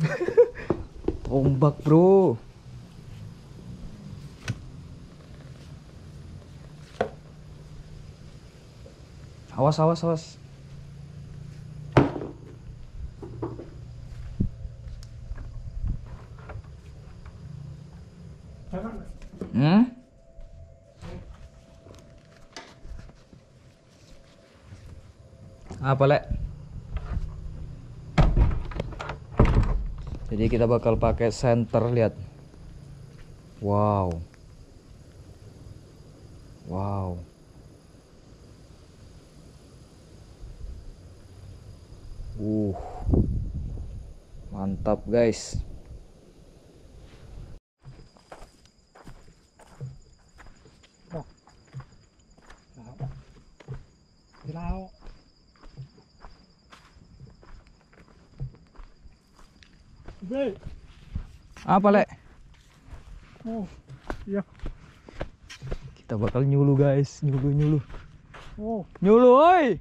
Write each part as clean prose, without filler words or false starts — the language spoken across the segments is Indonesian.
Tombak bro. Awas, awas, awas. Hmm? Apa lek? Jadi kita bakal pakai center, lihat. Wow. Wow. Mantap guys. Apa lek? Oh, iya. Kita bakal nyulu guys, nyulu. Oh, Nyulu, oi.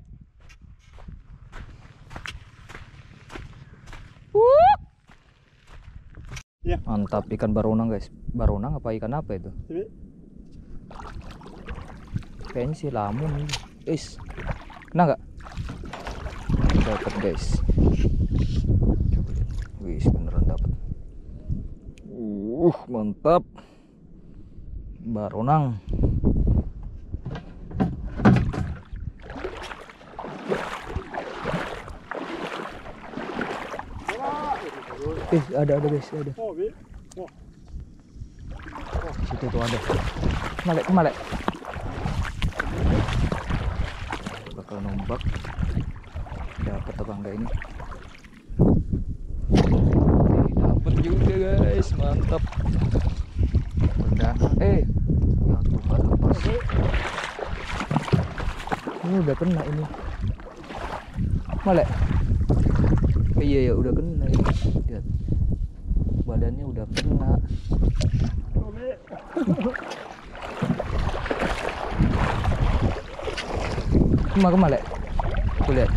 iya. Mantap, ikan baronang guys. Baronang apa ikan apa itu? Kayaknya sih lamun. Kena nggak? Dapat guys. Coba lihat. Wih, beneran dapat. Mantap. Baronang. Ada guys, ada. Oh, Situ tuh ada. Kemalek. Bakal nombak. Dapat apa enggak ini? Dapat juga guys, mantap. Perdana. Ya Tuhan, lepas. Ini udah kena ini. Malek. Iya ya, udah kena ini. Lihat. Badannya udah kena. Kemalek. Tuh lihat.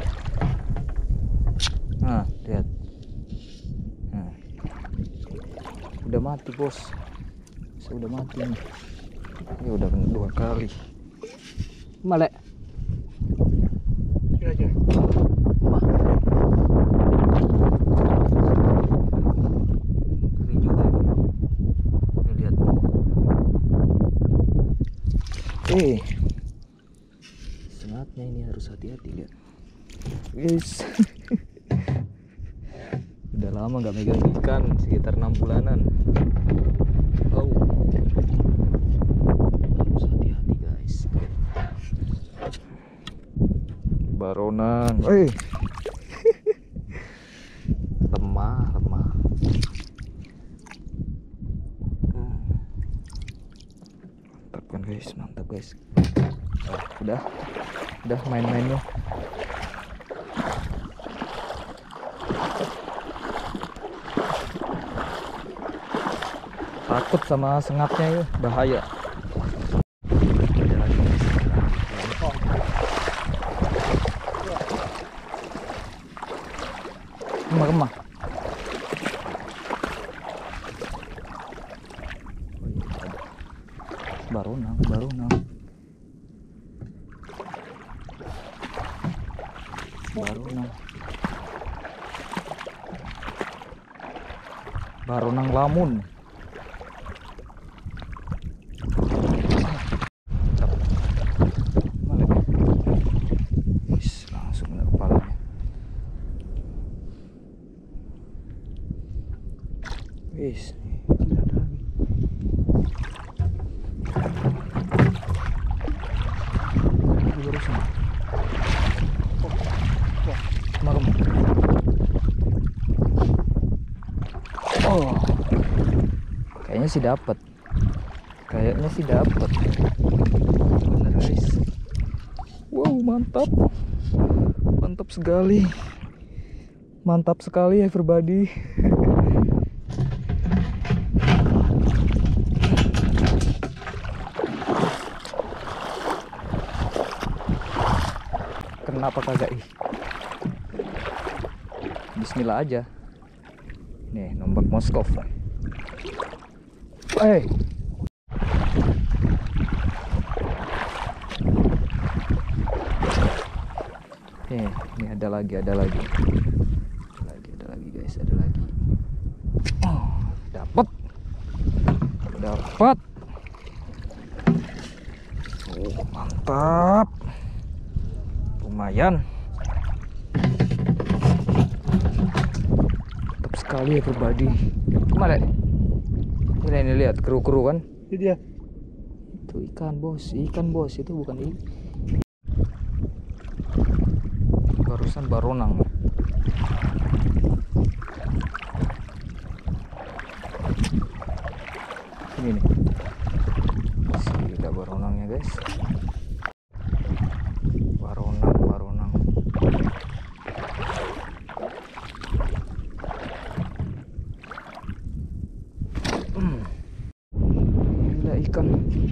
Nah, lihat. Nah. Udah mati, bos. Udah mati nih. Ya udah kena 2 kali. Kemalek. aja. Ngeri juga ini. Ini lihat. Sengatnya ini harus hati-hati, lihat. Guys. Udah lama nggak megang ikan, sekitar 6 bulanan. Harus hati-hati guys. Baronang. Lemah. Mantap guys. Udah main-mainnya. Takut sama sengatnya ya, bahaya. Kemah. Baronang. Baronang lamun. Langsung kena kepalanya. Kayaknya sih dapat. Bener guys. Wow, mantap sekali everybody. Kenapa kagak Bismillah aja. Nih, nombak Moskov. Eh. Ini ada lagi guys, ada lagi. Oh, dapat. Oh, mantap. Lumayan. Mantap sekali ya pribadi. Kemana? Ini lihat keru-keru kan? Itu dia. Itu ikan bos, itu bukan ikan. Barusan baronang. Ini nih. Masih ada baronangnya guys. Baronang. Gila ikan.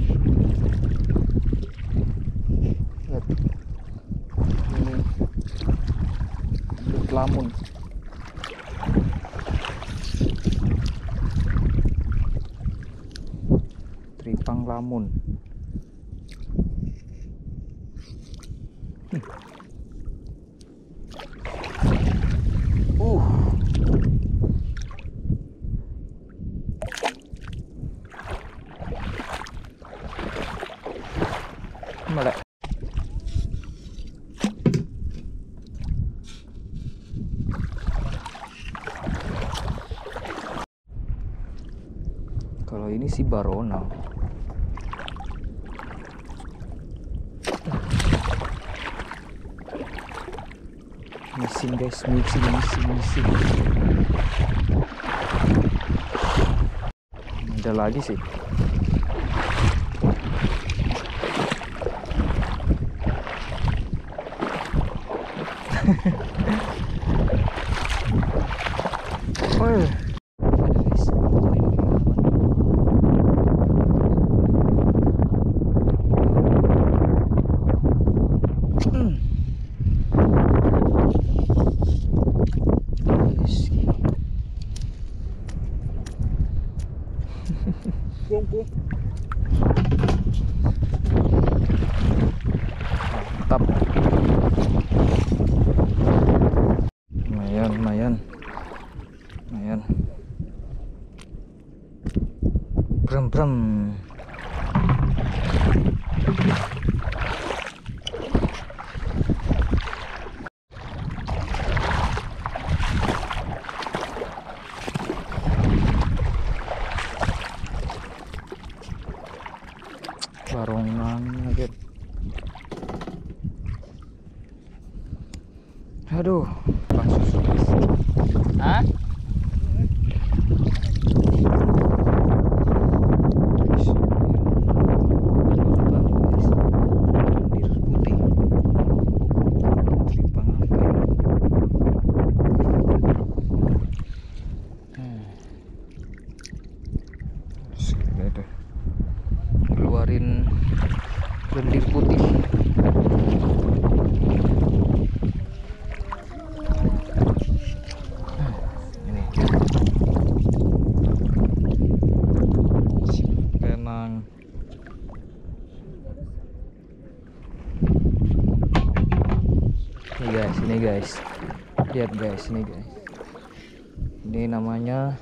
Lihat. Ini lamun. Tripang lamun. Melek. Kalau ini sih baronang. Missing guys, missing. Ada lagi sih. Oh, Bungku. mantap. Lumayan. Brem. Barongan lagi. Aduh, langsung. Hah? Keluarin lendir putih. Ini penang. Ini guys, lihat guys, ini namanya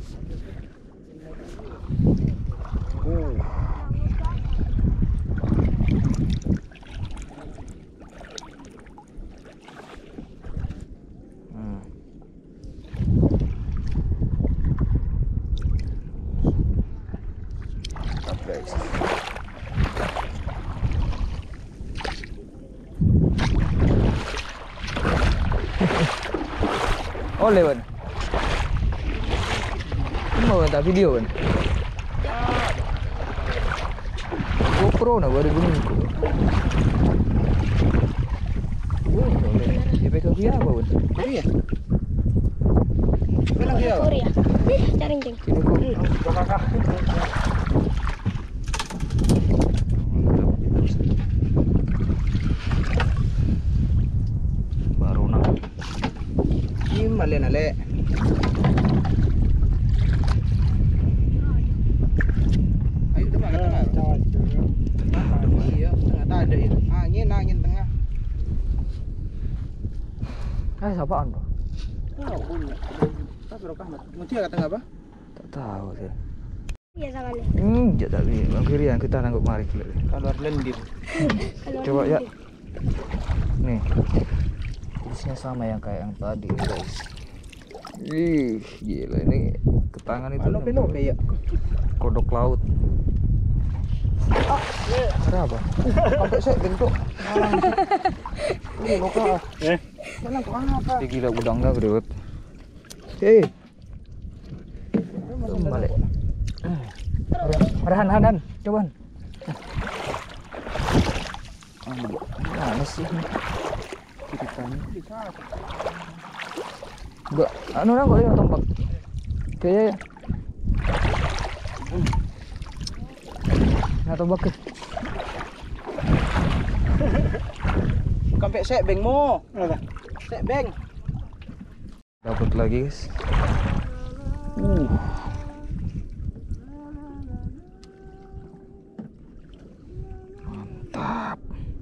mantap guys. Oleh ban. Mau tak video ban. GoPro na baru bunyi. Dia pakai dia apa ban? Iya. Bilang dia. Korea. Caring. Sini ku. Kakak. Baru nak. Ini malen ale. Ayo demak ke tengah. Iya, tengah tak ada ya. Angin tengah. Siapaan tuh? Oh, punya. Tak berokah mat. Muncul ke tengah apa? Tak tahu saya. Iya sekali. Ya tapi kiri yang kita nangkep mari dulu. Kalau lendir. Coba ya. Nih. Jenisnya sama yang kayak yang tadi, guys. Ih, gila ini ke tangan itu. Belok kayak kodok laut. Ada apa? Sampai saya bentuk. Ini lokal. Mana kok apa? Gila udangnya gede banget. Balik. Han, coba. Mana sih? Ceritanya. Mbak, anu nang kok tombak. Kayak nah tombak ke. Sampai sek beng mo. Sek beng. Dapat lagi, guys. Mantap.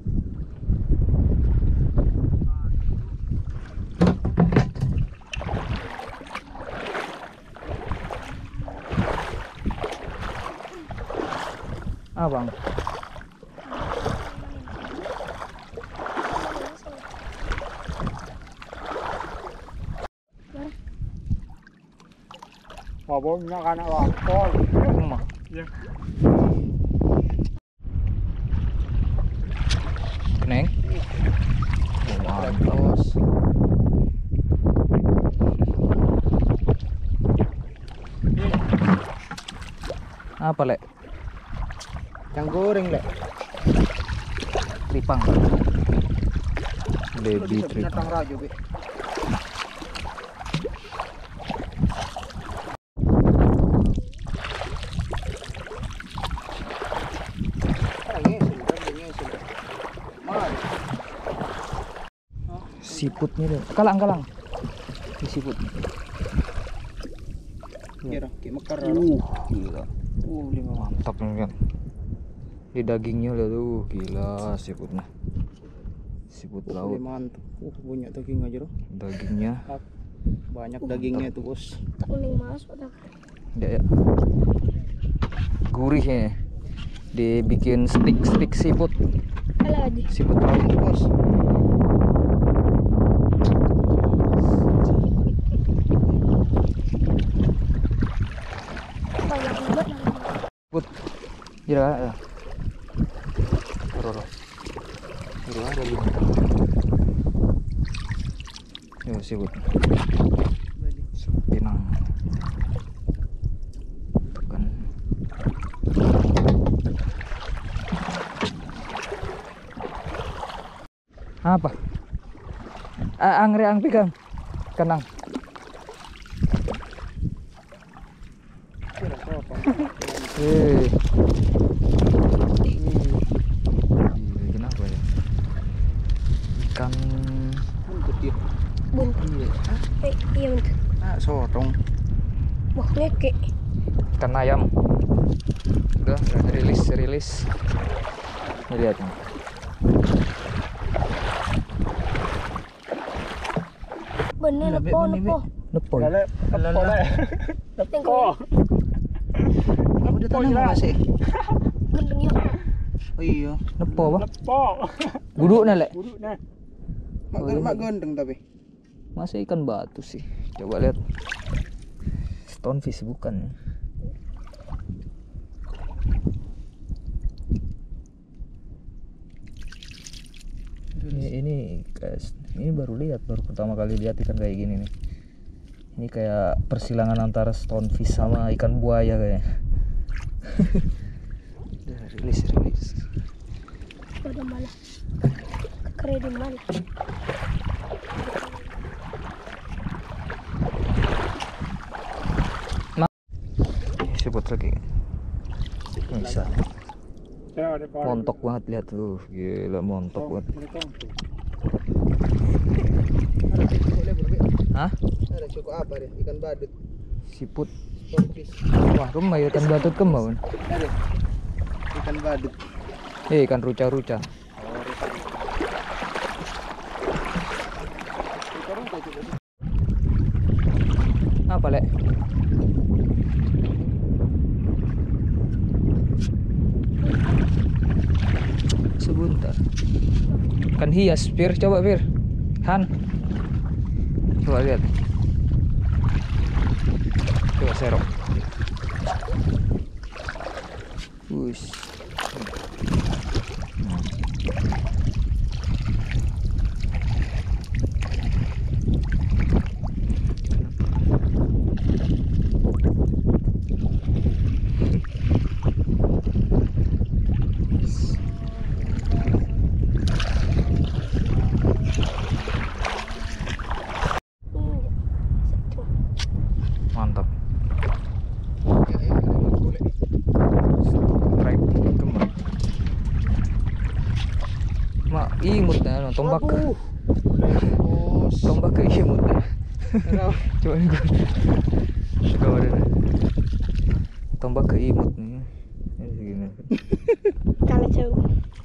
Bang. Wabongnya kan lapor. Ya. Keneng. Mantap. Apa, Lek? Yang goreng, Lek. Tripang. Baby tripang. Siputnya deh. Kalang. Di siput. Iya, kayak mekar. Gila. Mantap nih kan. Di dagingnya lihat tuh, gila siputnya. Siput laut. Mantap. Banyak daging aja loh. Dagingnya Banyak dagingnya tuh, Bos. Tak kuning masuk tak. ya. Gurihnya. Dibikin stik siput. Lagi. Siput laut, Bos. Siput. Ya. Roro. Ada lagi. Yo siput. Pinang. Tekan. Apa? Angre ang pigang. Kenang. Kenapa ya? Ikan putih. Bun. Iya betul. Sorong. Wah ngeke. Ikan ayam. Udah rilis. Lihat nih. Bener nepo. Nepo. Nepo. Udah tanam enggak sih? Gendeng ya. Oh iya, nepo apa? Nepo. Guduk Lek. Guduk nah. Mak gendeng tapi. Masa ikan batu sih. Coba lihat. Stonefish bukan. Ini guys, ini baru pertama kali lihat ikan kayak gini nih. Ini kayak persilangan antara stonefish sama ikan buaya kayaknya. Udah rilis. Udah malah. Keren malah. Siput lagi. Bisa. Montok banget lihat tuh, gila montok banget. Hah? Ada Ada cukup apa deh? Ikan badut. Siput. Stockfish. Wah, kemah ikan batut kemah. Bun. Ada. Ikan badut. Ikan ruca-ruca. Apa, Lek? Sebentar. Kan hias, Fir. Coba, Fir. Han. Coba lihat. Coba serok. Wush. Mantap. Stripe kembang. Mak imut na tombak. Tombak ke imut na. Coba ni gua. Coba deh. Tombak ke imut nih. Ini segini. Kalau jauh.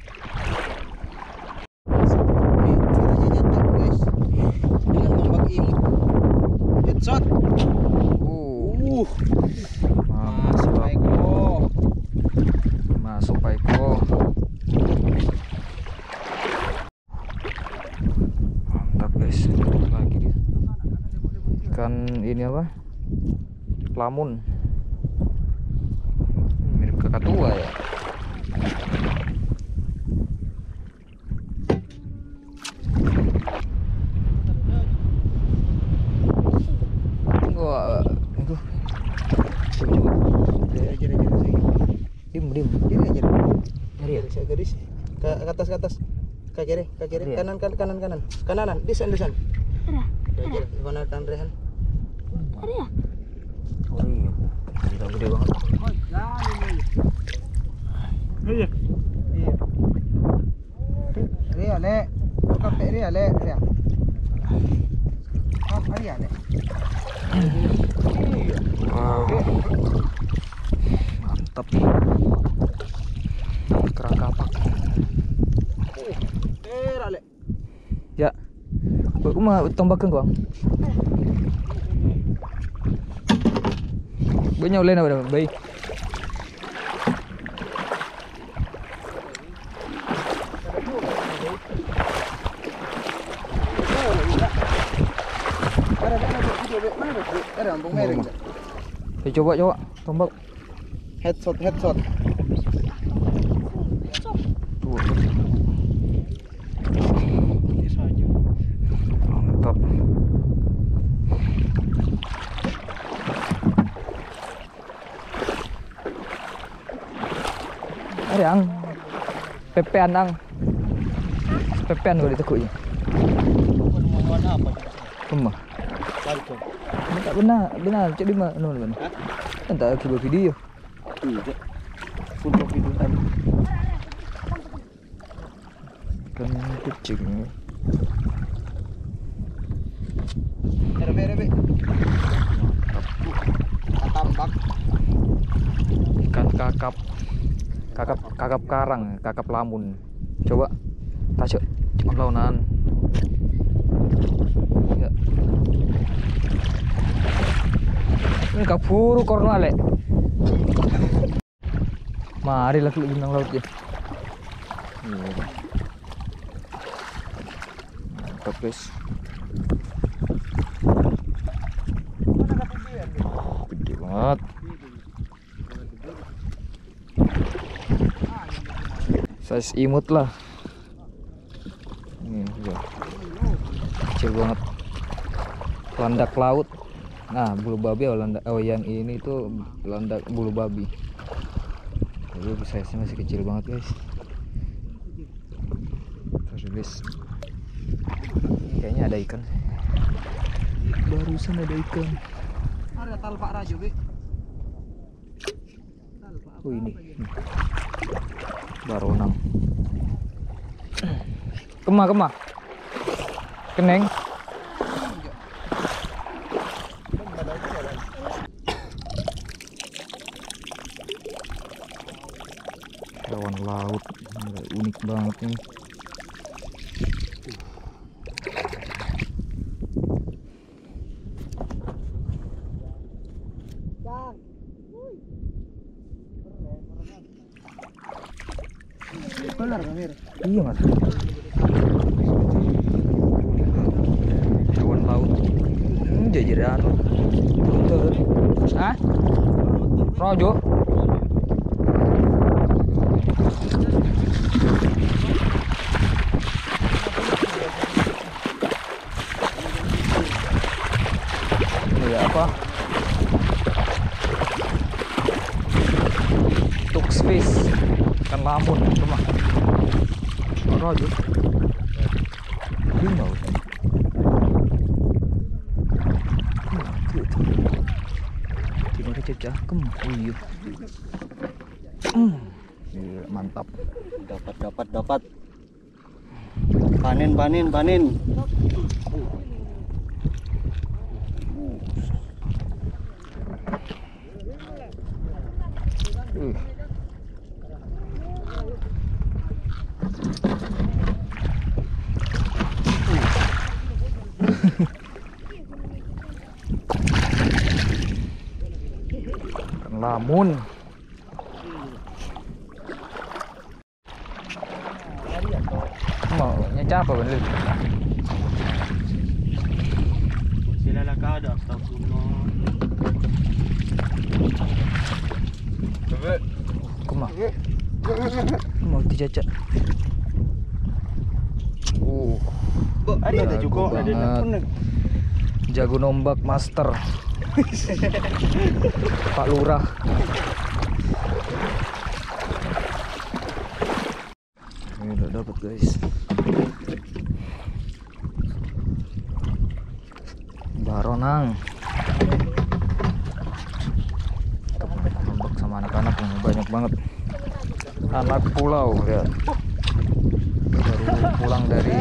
Nih, caranya nyetok guys. Dengan tombak imut. Headshot. Masuk Paiko. Masuk Paiko. Mantap guys. Lagi dia. Ikan ini apa? Lamun. Mirip kakak tua ya. Wah, itu. Coba. Dim. Kiri aja. Ngeri ya? Saya garis. Ke atas. Ke kiri. Kiri ya? Kanan. Kananan. Desan. Ada. Aja. Gimana kan Rehan? Ada ya? Oh iya. Gila gede banget. Iya. Ria, Le. Kafe Ria, Le. Kafe Ria, Le. Wow. Mantap. Kerang kapak. Le. Ya. Aku mah tombak kang. Banyak lain apa? Baik. Ada ambung mereng. Coba tombak. Headshot. Tuh. Mantap. Ada ang pepean ang. Pepean kalau ditekuknya. Warna apa? Kemah. Balkon. Tak benar. Cek di mana benar. Kan tak kibar video. Tidak. Full video tadi. Kan kucing. Rebe. Tambak. Ikan kakap karang, kakap lamun. Coba tasuk cuma launan. Ya. Ini kapuru korna le. Mari lagi bintang laut ya. Mantap guys. Gede banget. Size imut lah. Ini juga kecil banget. Landak laut. Nah, bulu babi yang ini tuh landak bulu babi. Jadi size-nya masih kecil banget guys. Rilis. Kayaknya ada ikan. Barusan ada ikan. Ada talpak rajo, Be. Oh ini. Baronang. Kemah. Keneng. laut. Unik banget nih. Benar Kamir. Iya mas. Hewan laut. Jajaran. Turun. Hah? Rojo. Ini apa? Tuxfish. Kan lamun itu mah. Rojo. Ini mau. Tidak kececah kem. Iya. Iya, mantap. Dapat. Panen. Kan lamun. Mau nyeca apa bener? Sila lang ka ada astagfirullah. Kumah. Mau dicaca. Ada jago juga ada banget. Jago nombak master. Pak Lurah. Ini udah dapat guys. Baronang. Nombak sama anak-anak yang banyak banget. Anak pulau lihat. Baru pulang dari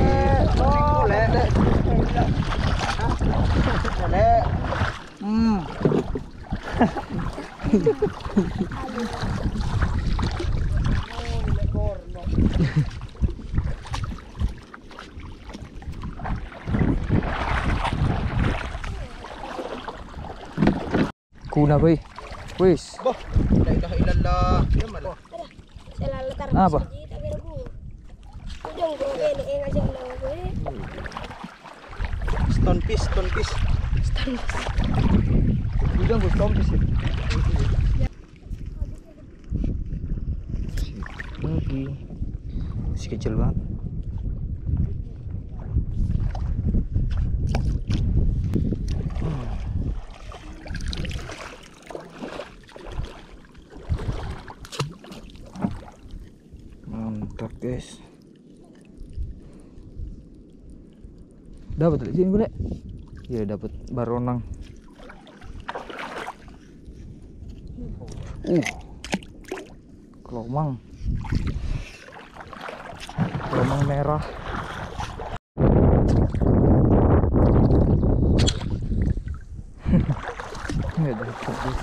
kuna boy. Wis. Boh, la ilaha illallah. Ya malah. Selalu taruh Apa? di tapi ragu. Ujung gue ini ngajak gue. Stone fish. Udah gue stone fish. Lagi. Masih kecil banget. Mantap guys. Dapat di sini boleh? Iya dapat baronang. Kelomang. Kelomang merah. Nggak dapat guys.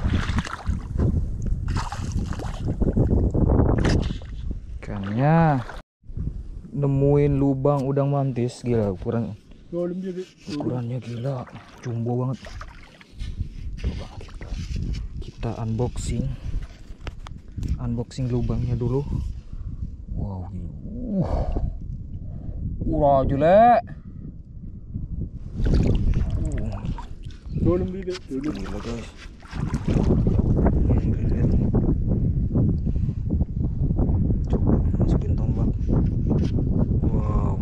Ikannya nemuin lubang udang mantis, gila ukurannya gila, jumbo banget. Coba kita unboxing lubangnya dulu. Wow, jule. Gila guys. Coba masukin tombak. Wow.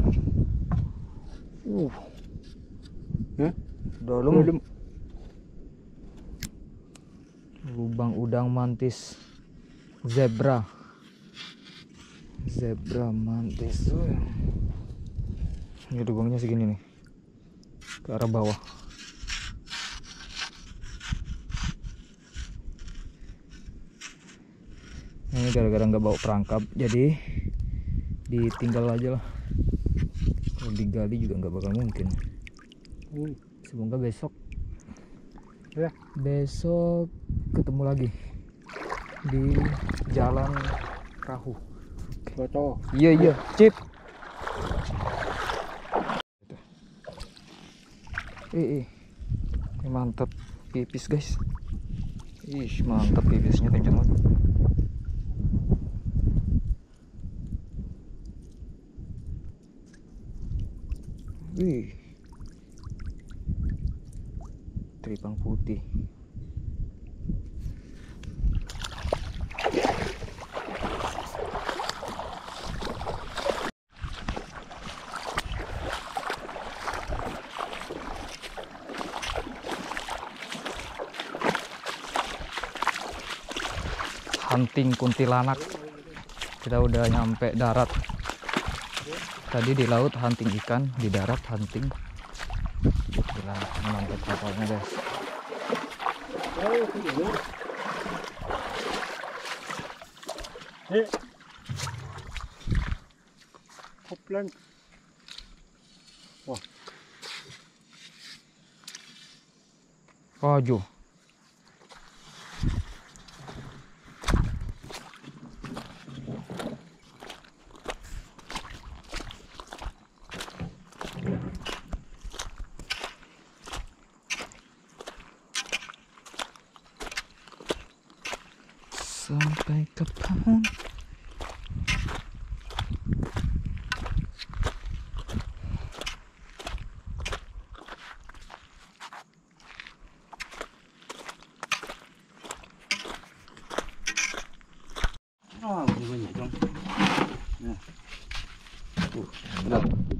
Dalam. Lubang udang mantis zebra mantis. Ini lubangnya segini nih, ke arah bawah. Ini gara-gara nggak bawa perangkap, jadi ditinggal aja lah. Kalau digali juga nggak bakal mungkin. Semoga besok ketemu lagi di jalan perahu. Foto. Iya, Cip. Ini mantap pipis guys. Ih, mantap pipisnya kenceng banget. Wih, teripang putih. Hunting kuntilanak. Kita udah nyampe darat. Tadi di laut hunting ikan, di darat hunting kuntilanak. Mantap kapalnya guys. Koplan. Wah. Waduh. Sampai kapan? Ah, banyak dong. Nah. Benar.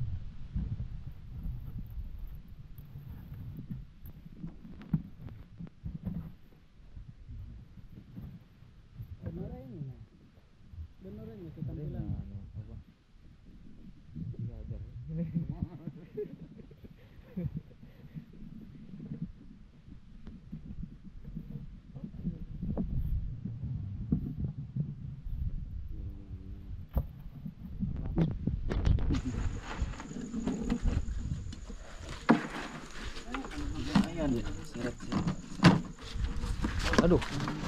Aduh.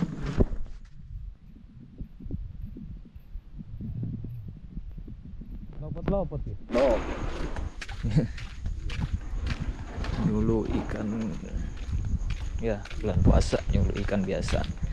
Lopot ya. Loh. Nyulu ikan. Ya, bulan puasa nyulu ikan biasa.